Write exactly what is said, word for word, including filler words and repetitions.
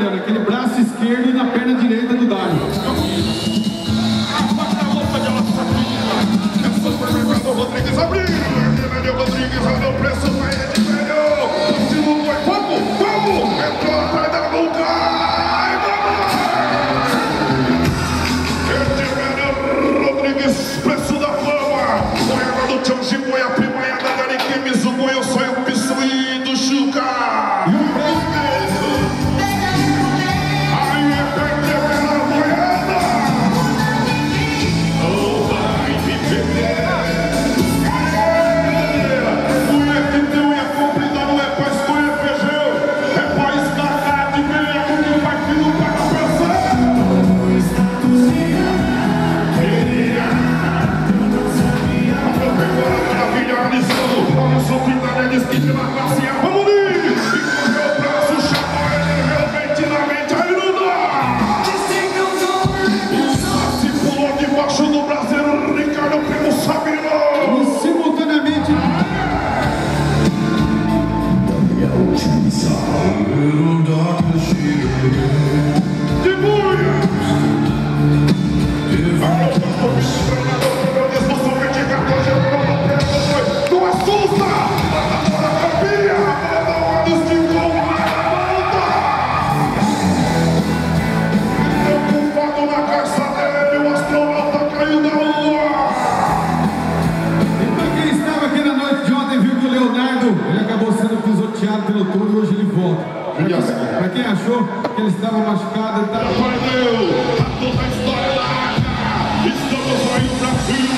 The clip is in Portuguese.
ó, naquele braço esquerdo e na perna direita do Dário. Rodrigues abriu, Rodrigues olha o preço, vai de velho. Último foi, vamos, vamos, entrou atrás da boca. Rodrigues, preço da fama. Goiaba do Tchão Giboi, a primaia da Dari Kimis, o Goião só é o Pissuí do Chuca. E o preço. Aí é perder pela moeda. Oh, vai me perder. Vamos ali! E correu o braço, chamou ele realmente na mente, aí não dá! Se pulou debaixo do braseiro, Ricardo pelo Sabino! E simultaneamente... De buia! Não assusta! Ele acabou sendo pisoteado pelo touro e hoje ele volta. Pra quem achou que ele estava machucado, ele estava... Perdeu! A toda a história da Arca! Estamos aí no Brasil!